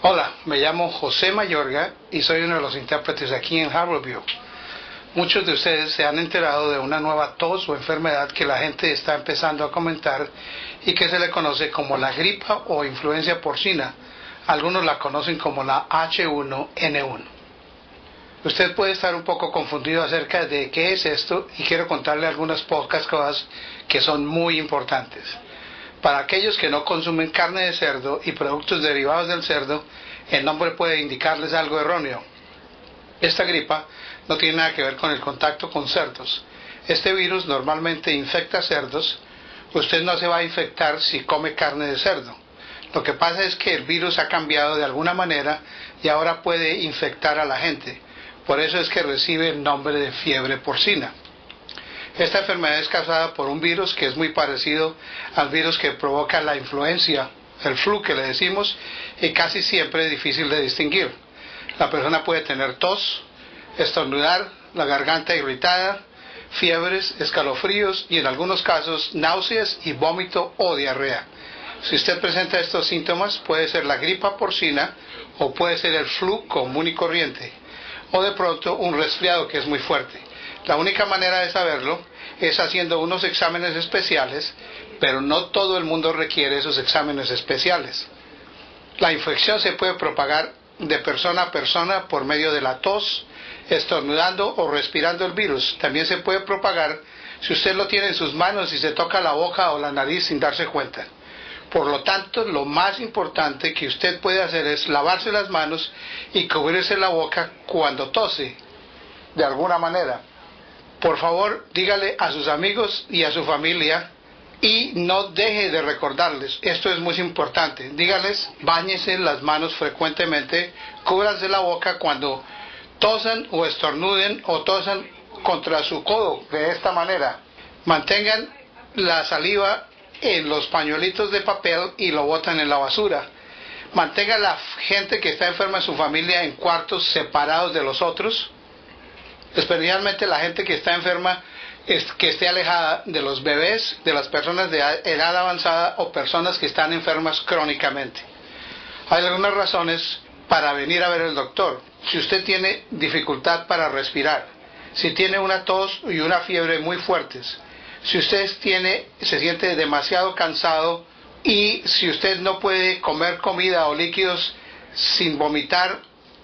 Hola, me llamo José Mayorga y soy uno de los intérpretes aquí en Harborview. Muchos de ustedes se han enterado de una nueva tos o enfermedad que la gente está empezando a comentar y que se le conoce como la gripa o influencia porcina. Algunos la conocen como la H1N1. Usted puede estar un poco confundido acerca de qué es esto y quiero contarle algunas pocas cosas que son muy importantes. Para aquellos que no consumen carne de cerdo y productos derivados del cerdo, el nombre puede indicarles algo erróneo. Esta gripa no tiene nada que ver con el contacto con cerdos. Este virus normalmente infecta cerdos. Usted no se va a infectar si come carne de cerdo. Lo que pasa es que el virus ha cambiado de alguna manera y ahora puede infectar a la gente. Por eso es que recibe el nombre de fiebre porcina. Esta enfermedad es causada por un virus que es muy parecido al virus que provoca la influencia, el flu que le decimos, y casi siempre es difícil de distinguir. La persona puede tener tos, estornudar, la garganta irritada, fiebres, escalofríos y en algunos casos náuseas y vómito o diarrea. Si usted presenta estos síntomas, puede ser la gripa porcina o puede ser el flu común y corriente, o de pronto un resfriado que es muy fuerte. La única manera de saberlo es haciendo unos exámenes especiales, pero no todo el mundo requiere esos exámenes especiales. La infección se puede propagar de persona a persona por medio de la tos, estornudando o respirando el virus. También se puede propagar si usted lo tiene en sus manos y se toca la boca o la nariz sin darse cuenta. Por lo tanto, lo más importante que usted puede hacer es lavarse las manos y cubrirse la boca cuando tose, de alguna manera. Por favor, dígale a sus amigos y a su familia y no deje de recordarles, esto es muy importante, dígales, báñense las manos frecuentemente, cúbranse la boca cuando tosan o estornuden o tosan contra su codo, de esta manera. Mantengan la saliva en los pañuelitos de papel y lo botan en la basura. Mantenga a la gente que está enferma en su familia en cuartos separados de los otros, especialmente la gente que está enferma, que esté alejada de los bebés, de las personas de edad avanzada o personas que están enfermas crónicamente. Hay algunas razones para venir a ver al doctor. Si usted tiene dificultad para respirar, si tiene una tos y una fiebre muy fuertes, si usted se siente demasiado cansado y si usted no puede comer comida o líquidos sin vomitar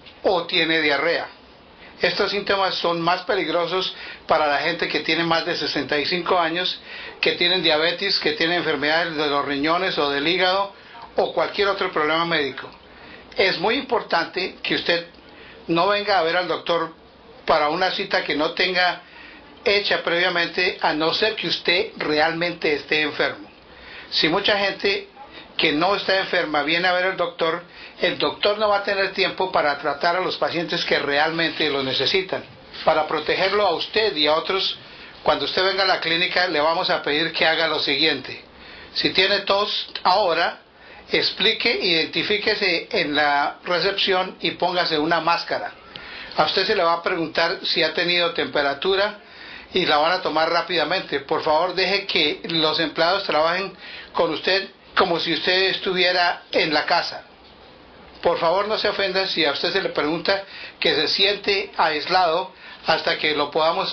o tiene diarrea. Estos síntomas son más peligrosos para la gente que tiene más de 65 años, que tienen diabetes, que tienen enfermedades de los riñones o del hígado o cualquier otro problema médico. Es muy importante que usted no venga a ver al doctor para una cita que no tenga hecha previamente, a no ser que usted realmente esté enfermo. Si mucha gente que no está enferma viene a ver al doctor, el doctor no va a tener tiempo para tratar a los pacientes que realmente lo necesitan. Para protegerlo a usted y a otros, cuando usted venga a la clínica le vamos a pedir que haga lo siguiente. Si tiene tos ahora, explique, identifíquese en la recepción y póngase una máscara. A usted se le va a preguntar si ha tenido temperatura y la van a tomar rápidamente. Por favor, deje que los empleados trabajen con usted como si usted estuviera en la casa. Por favor, no se ofenda si a usted se le pregunta que se siente aislado hasta que lo podamos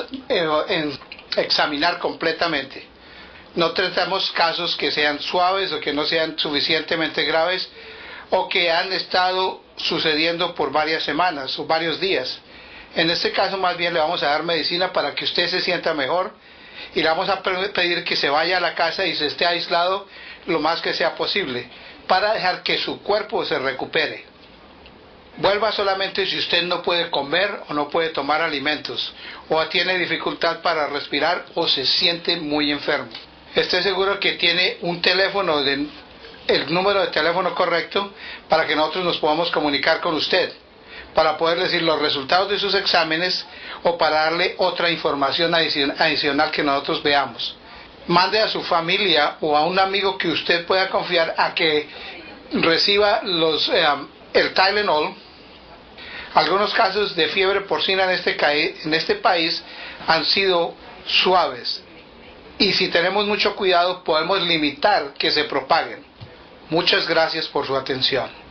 examinar completamente. No tratamos casos que sean suaves o que no sean suficientemente graves o que han estado sucediendo por varias semanas o varios días. En este caso, más bien le vamos a dar medicina para que usted se sienta mejor y le vamos a pedir que se vaya a la casa y se esté aislado lo más que sea posible para dejar que su cuerpo se recupere. Vuelva solamente si usted no puede comer o no puede tomar alimentos o tiene dificultad para respirar o se siente muy enfermo. Esté seguro que tiene un teléfono, el número de teléfono correcto para que nosotros nos podamos comunicar con usted, para poder decir los resultados de sus exámenes o para darle otra información adicional que nosotros veamos. Mande a su familia o a un amigo que usted pueda confiar a que reciba el Tylenol. Algunos casos de fiebre porcina en este país han sido suaves y si tenemos mucho cuidado podemos limitar que se propaguen. Muchas gracias por su atención.